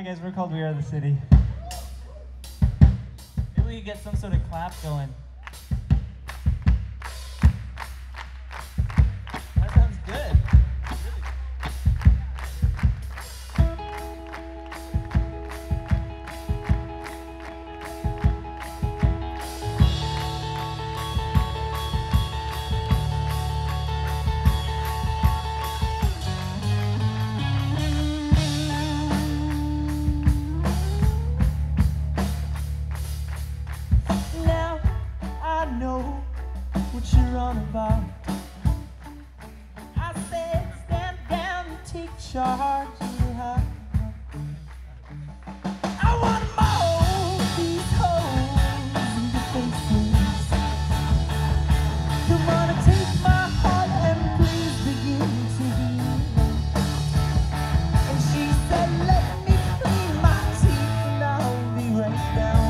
Hi guys, we're called We Are the City. Maybe we could get some sort of clap going. That sounds good. What you're on about. I said stand down and take charge. I want to mold these holes in your faces. You want to take my heart and please begin to heal. And she said let me clean my teeth and I'll be right down.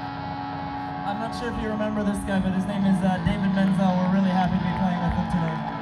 I'm not sure if you remember this guy, but his name is David Menzel. We're really happy to be playing with him tonight.